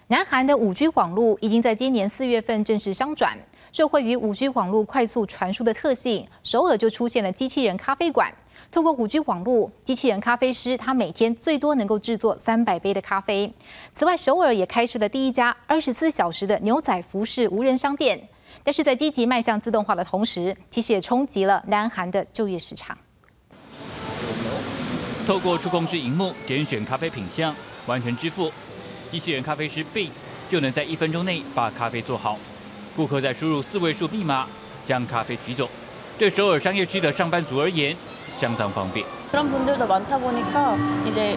南韩的5G 网络已经在今年4月份正式商转。受惠于5G 网络快速传输的特性，首尔就出现了机器人咖啡馆。透过5G 网络，机器人咖啡师他每天最多能够制作300杯的咖啡。此外，首尔也开设了第一家24小时的牛仔服饰无人商店。但是在积极迈向自动化的同时，其实也冲击了南韩的就业市场。 透过触控式荧幕点选咖啡品项，完成支付，机器人咖啡师 Beat 就能在1分钟内把咖啡做好。顾客再输入4位数密码，将咖啡取走。对首尔商业区的上班族而言，相当方便。 그런 분들도 많다 보니까 이제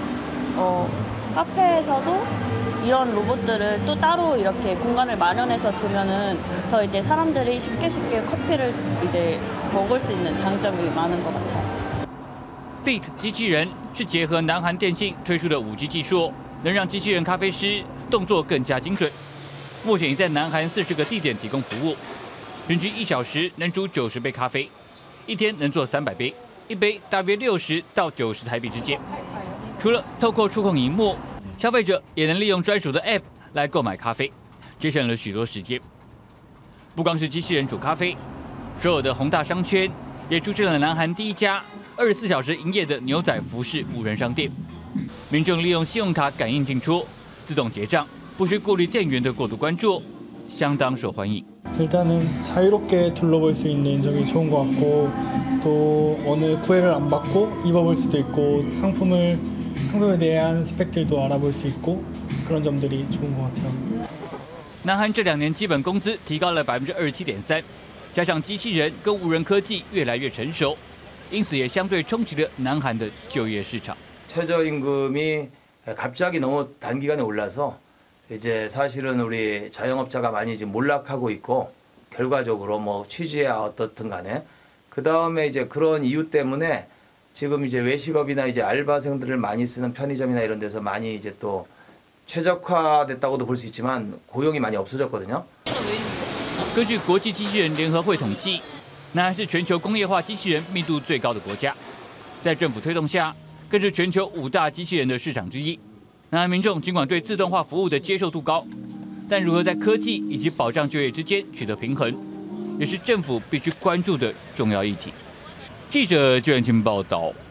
카페에서도 이런 로봇들을 또 따로 이렇게 공간을 마련해서 두면은 더 이제 사람들이 쉽게 커피를 이제 먹을 수 있는 장점이 많은 것 같아요. Beat 机器人是结合南韩电信推出的5G 技术，能让机器人咖啡师动作更加精准。目前已在南韩40个地点提供服务，平均1小时能煮90杯咖啡，一天能做300杯。 一杯大约60到90台币之间。除了透过触控荧幕，消费者也能利用专属的 App 来购买咖啡，节省了许多时间。不光是机器人煮咖啡，首尔的宏大商圈也出现了南韩第一家24小时营业的牛仔服饰无人商店。民众利用信用卡感应进出，自动结账，不需顾虑店员的过度关注，相当受欢迎。 일단은 자유롭게 둘러볼 수 있는 점이 좋은 것 같고 또 어느 구애를 안 받고 입어볼 수도 있고 상품에 대한 스펙들도 알아볼 수 있고 그런 점들이 좋은 것 같아요. 南韩这2年基本工资提高了27.3%，加上机器人跟无人科技越来越成熟，因此也相对冲击了南韩的就业市场。 최저임금이 갑자기 너무 단기간에 올라서 이제 사실은 우리 자영업자가 많이 지금 몰락하고 있고 결과적으로 뭐 취지야 어떻든 간에 그 다음에 이제 그런 이유 때문에 지금 이제 외식업이나 이제 알바생들을 많이 쓰는 편의점이나 이런 데서 많이 이제 또 최적화됐다고도 볼 수 있지만 고용이 많이 없어졌거든요. 根据国际机器人联合会统计，南韩是全球工业化机器人密度最高的国家，在政府推动下，更是全球5大机器人的市场之一。 南韩民众尽管对自动化服务的接受度高，但如何在科技以及保障就业之间取得平衡，也是政府必须关注的重要议题。记者邱元清报道。